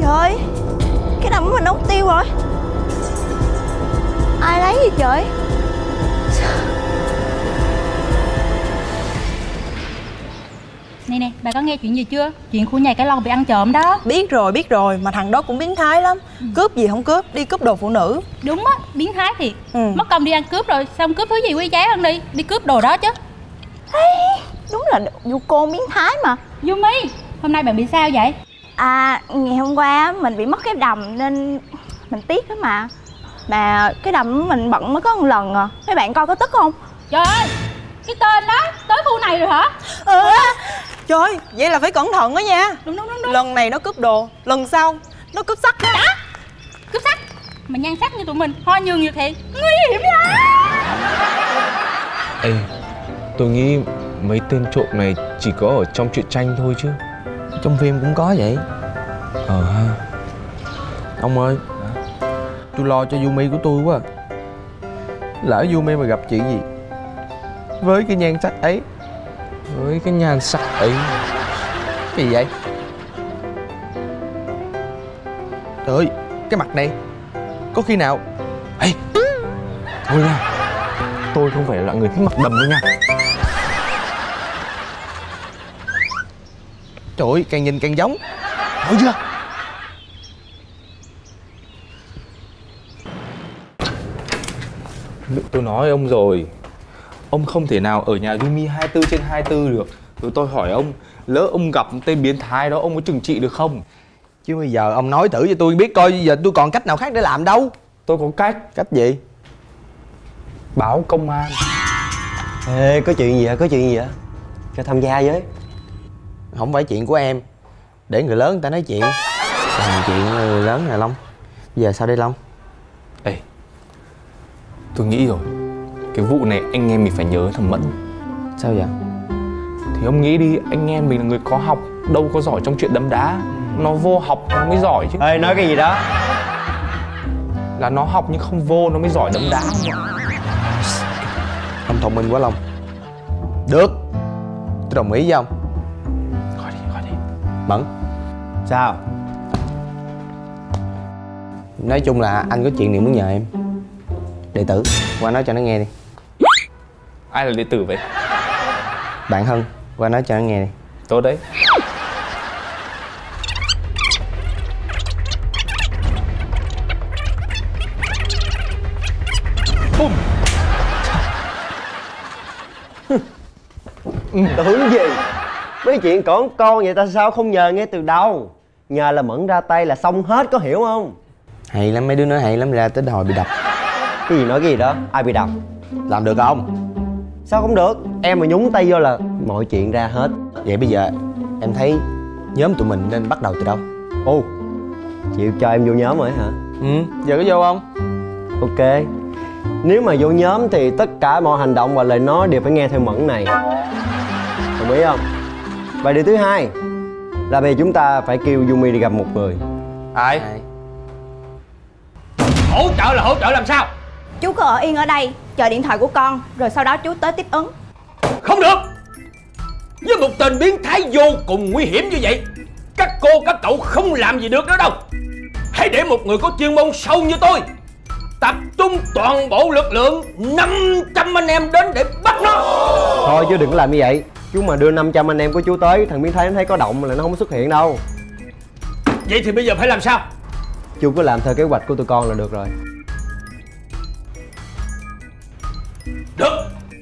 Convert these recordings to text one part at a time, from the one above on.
Trời, cái đầm của mình đâu mất tiêu rồi? Ai lấy gì trời? Nè, bà có nghe chuyện gì chưa? Chuyện khu nhà Cái Lon bị ăn trộm đó. Biết rồi, mà thằng đó cũng biến thái lắm. Cướp gì không cướp, đi cướp đồ phụ nữ. Đúng á, biến thái thiệt. Mất công đi ăn cướp rồi, xong cướp thứ gì quý giá hơn đi cướp đồ đó chứ. Đúng là du côn biến thái mà. Du Mi, hôm nay bạn bị sao vậy? À, ngày hôm qua mình bị mất cái đầm nên mình tiếc lắm mà. Mà cái đầm của mình bận mới có một lần à. Mấy bạn coi có tức không? Trời ơi, cái tên đó tới khu này rồi hả? Trời, vậy là phải cẩn thận đó nha. Đúng. Lần này nó cướp đồ, lần sau nó cướp sắt đó. Cướp sắt? Mà nhan sắc như tụi mình, ho nhường nhiều thiệt, nguy hiểm lắm. Ê, tôi nghĩ mấy tên trộm này chỉ có ở trong truyện tranh thôi chứ. Trong phim cũng có vậy. Ha. Ông ơi, tôi lo cho Yumi của tôi quá. Lỡ Yumi mà gặp chuyện gì với cái nhan sắc ấy. Với cái nhan sắc ấy. Cái gì vậy? Trời ơi, cái mặt này có khi nào... Ê, thôi nha, tôi không phải là người thích mặc đầm đâu nha. Trời ơi, càng nhìn càng giống. Thôi chưa? Tôi nói ông rồi, ông không thể nào ở nhà Yumi 24/24 được. Rồi tôi hỏi ông, lỡ ông gặp tên biến thái đó, ông có trừng trị được không? Chứ bây giờ ông nói thử cho tôi biết coi giờ tôi còn cách nào khác để làm đâu. Tôi có cách. Cách gì? Báo công an. Ê, có chuyện gì vậy? Cho tham gia với. Không phải chuyện của em. Để người lớn người ta nói chuyện. Làm chuyện người lớn nè Long. Bây giờ sao đây Long? Ê, tôi nghĩ rồi, cái vụ này anh em mình phải nhớ thằng Mẫn. Sao vậy? Thì ông nghĩ đi, anh em mình là người có học, đâu có giỏi trong chuyện đấm đá. Nó vô học nó mới giỏi chứ. Ê, nói cái gì đó? Là nó học nhưng không vô nó mới giỏi đấm đá không ạ? Ông thông minh quá Long. Được, tôi đồng ý với ông. Gọi đi. Mẫn. Sao? Nói chung là anh có chuyện này muốn nhờ em. Đệ tử, qua nói cho nó nghe đi. Ai là đệ tử vậy? Bạn Hân, qua nói cho nó nghe đi. Tốt đấy. Bùm. Tưởng gì? Mấy chuyện con vậy ta sao không nhờ ngay từ đầu? Nhờ là Mẫn ra tay là xong hết, có hiểu không? Hay lắm, mấy đứa nói hay lắm, ra tới hồi bị đập. Cái gì nói cái gì đó? Ai bị đập? Làm được không? Sao không được? Em mà nhúng tay vô là mọi chuyện ra hết. Vậy bây giờ em thấy nhóm tụi mình nên bắt đầu từ đâu? Ồ, chịu cho em vô nhóm rồi hả? Giờ có vô không? Ok. Nếu mà vô nhóm thì tất cả mọi hành động và lời nói đều phải nghe theo Mẫn này. Đồng ý không? Và điều thứ hai là bây giờ chúng ta phải kêu Yumi đi gặp một người. Ai? Hỗ trợ là hỗ trợ làm sao? Chú cứ ở yên ở đây, chờ điện thoại của con, rồi sau đó chú tới tiếp ứng. Không được. Với một tên biến thái vô cùng nguy hiểm như vậy, các cô các cậu không làm gì được nữa đâu. Hãy để một người có chuyên môn sâu như tôi tập trung toàn bộ lực lượng 500 anh em đến để bắt nó. Thôi chứ đừng có làm như vậy. Chú mà đưa 500 anh em của chú tới, thằng biến thái nó thấy có động là nó không xuất hiện đâu. Vậy thì bây giờ phải làm sao? Chú cứ làm theo kế hoạch của tụi con là được rồi. Được.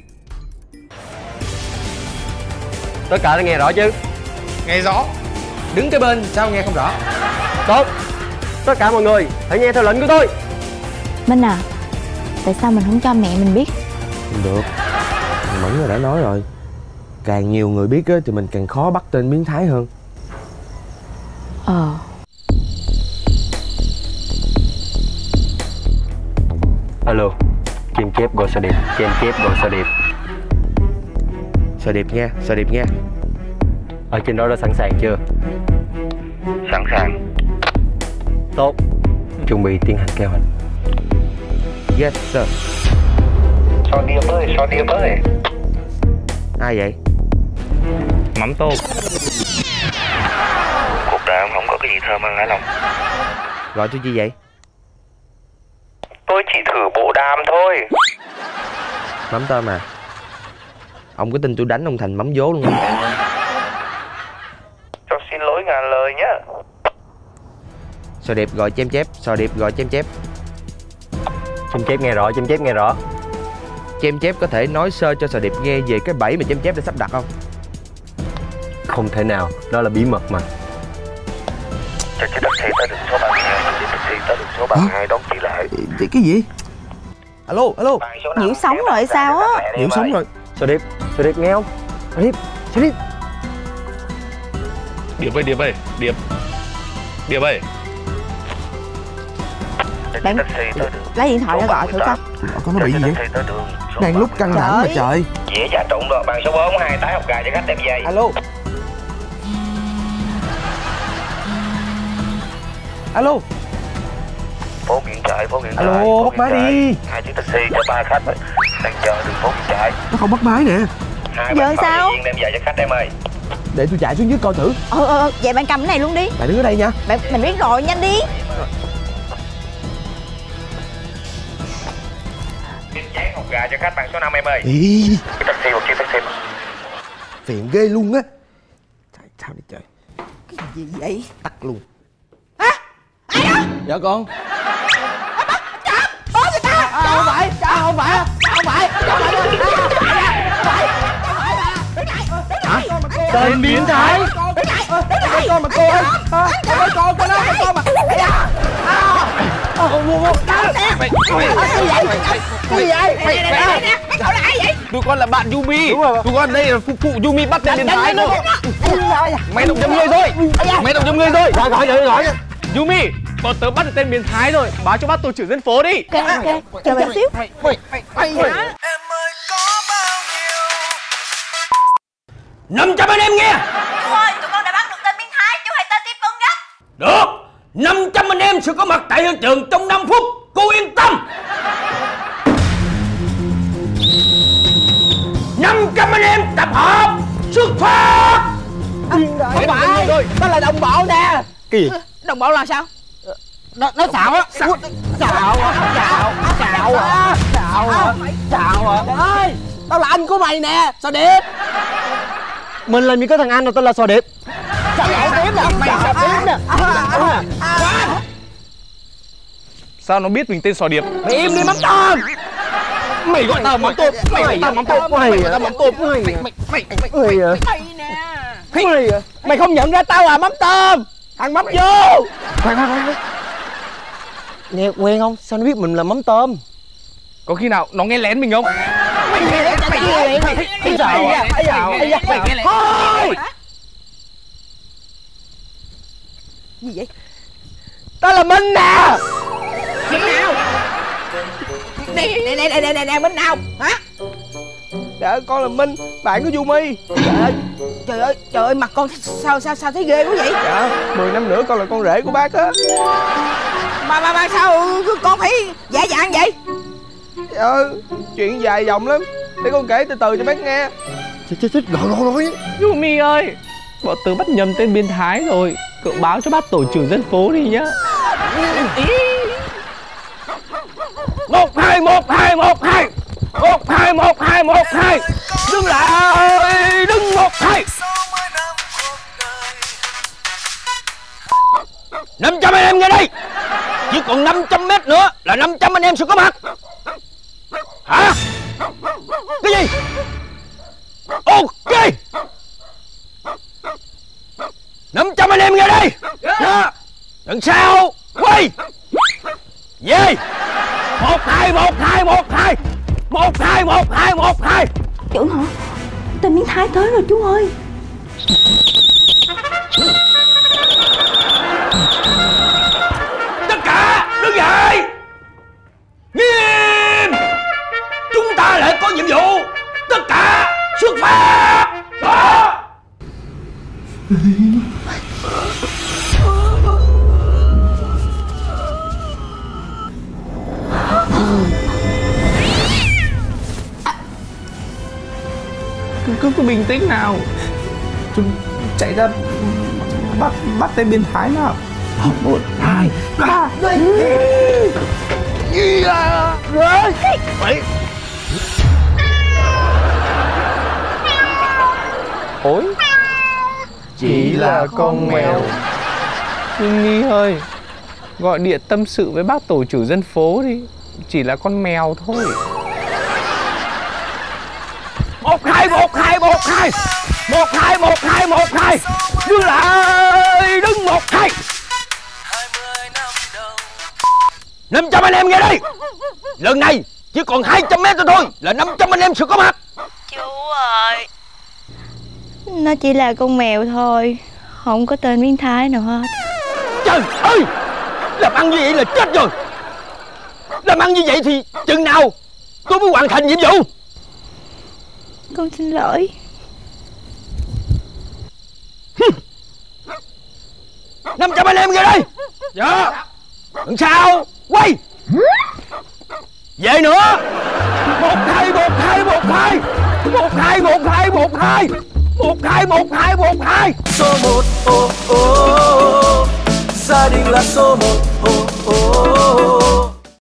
Tất cả đã nghe rõ chứ? Nghe rõ. Đứng cái bên sao nghe không rõ? Tốt. Tất cả mọi người hãy nghe theo lệnh của tôi. Minh à, tại sao mình không cho mẹ mình biết? Không được. Thằng Mẫn đã nói rồi, càng nhiều người biết thì mình càng khó bắt tên biến thái hơn. Alo, chim chép gọi Sa Điệp, chim chép gọi Sa Điệp. Sa Điệp nha, Sa Điệp nha. Ở trên đó đã sẵn sàng chưa? Sẵn sàng. Tốt. Chuẩn bị tiến hành kế hoạch. Yes sir. Sao Điệp ơi. Ai vậy? Mắm tôm. Cục đá. ông không có cái gì thơm ăn hả Long? Gọi tôi chi vậy? Tôi chỉ thử bộ đàm thôi. Mắm tôm à? Ông có tin tôi đánh ông thành mắm vố luôn không? Cho xin lỗi ngàn lời nhá. Sò Điệp gọi chém chép. Sò Điệp gọi chém chép. Chém chép nghe rõ, chém chép nghe rõ. Chém chép có thể nói sơ cho Sò Điệp nghe về cái bẫy mà chém chép đã sắp đặt không? Không thể nào, đó là bí mật mà. Cho chiếc taxi tới đường số 32. Cho chiếc taxi tới đường số 32 đón chị lại. Cái gì? Alo, alo. Nhiễu sóng rồi hay sao á? Nhiễu sóng rồi. Sò Điệp nghe không? Sò Điệp. Điệp ơi, Điệp ơi. Bạn lấy điện thoại ra gọi thử coi. Có nó bị gì vậy? Đang lúc căng thẳng mà trời. Dễ trà trụng rồi, bàn số 4 2 tái học gà cho khách đem về. Alo. Alo. Phố Nguyễn Trãi. Alo, bắt máy đi. 2 chiếc taxi cho 3 khách đang chờ đường phố Nguyễn Trãi. Nó không bắt máy nè. 2 giờ sao? đem về cho khách em ơi. Để tôi chạy xuống dưới coi thử. Vậy bạn cầm cái này luôn đi. Bạn đứng ở đây nha. Mình biết rồi, nhanh đi. Miếng chén hột gà cho khách bàn số 5 em ơi. Ý, Cái taxi một chiếc taxi. phiền ghê luôn á. Sao đi trời. Cái gì vậy? Tắt luôn. Ai đó? Dạ con. Bố người ta. Không phải. Tên biến thái. Con mà cô ơi. Con đó mà con mà. Tụi con là bạn Yumi. Tụi con đây là phục vụ Yumi bắt tên biến thái thôi. Mày động châm ngươi rồi. Gọi. Yumi, bọn tớ bắt được tên biến thái rồi. Báo cho bác tổ trưởng dân phố đi. Ok, chờ bạn xíu. Em ơi có bao nhiêu 500 anh em nghe. Chú ơi, tụi con đã bắt được tên biến thái, chú hãy tới tiếp ứng gấp. Được, 500 anh em sẽ có mặt tại hiện trường trong 5 phút. Cô yên tâm. 500 anh em tập hợp xuất phát. Không phải, đó là đồng bọn nè. Cái gì? Đồng bọn là sao? Nó xạo á. Xạo à. Trời ơi, tao là anh của mày nè, Sò Điệp. Mình làm gì có thằng anh nào tên là Sò Điệp. Sao nó biết mình tên Sò Điệp? Mày im đi mắm tôm. Mày gọi tao mắm tôm. Mày không nhận ra tao là mắm tôm. Thằng mắm vô. Khoan. Nghe quen không? Sao nó biết mình là mắm tôm? Có khi nào nó nghe lén mình không? Thôi. Gì vậy? Tao là Minh nè. Minh nào? Nè, Minh nào? Hả? Dạ con là Minh, bạn của Yumi. Trời ơi, mặt con sao thấy ghê quá vậy? Dạ, 10 năm nữa con là con rể của bác á. Mà sao con phải giả dạng vậy? Dạ, chuyện dài dòng lắm. Để con kể từ từ cho bác nghe. Chết, gọi. Yumi ơi, bọn tớ bắt nhầm tên biến thái rồi. Cậu báo cho bác tổ trưởng dân phố đi nhá. 1-2 Dừng lại. Đừng 1-2. 500 anh em nghe đây. Chỉ còn 500 mét nữa là 500 anh em sẽ có mặt. Hả? Cái gì? Ok. 500 anh em nghe đây. Đằng sau quay về. 1-2 Trưởng hả? Tên biến thái tới rồi chú ơi. Tất cả đứng dậy. Nghiêm. Chúng ta lại có nhiệm vụ. Tất cả xuất phát. Đó. Cứ bình tĩnh nào. Chúng chạy ra bắt tên biến thái nào. 1, 2, 3. Vậy. Ôi, Chỉ là con mèo. Mimi ơi, gọi điện tâm sự với bác tổ trưởng dân phố đi. Chỉ là con mèo thôi. 1, 2, 1, 2, 1, 2. 1, 2, 1, 2, 1, 2. Đứng lại, đứng 1, 2. 500 anh em nghe đây. Lần này chỉ còn 200 mét nữa thôi là 500 anh em sẽ có mặt. Chú ơi, nó chỉ là con mèo thôi, không có tên biến thái nào hết. Trời ơi, làm ăn như vậy là chết rồi. Làm ăn như vậy thì chừng nào tôi mới hoàn thành nhiệm vụ. Con xin lỗi. 500 anh em nghe đây. Dạ. Làm sao? Quay. Về nữa. 1, 2, 1, 2, 1, 2. 1, 2, 1, 2, 1, 2. 1, 2, 1, 2, 1, 2. Số 1, oh, oh, gia đình là số 1, oh, oh, oh.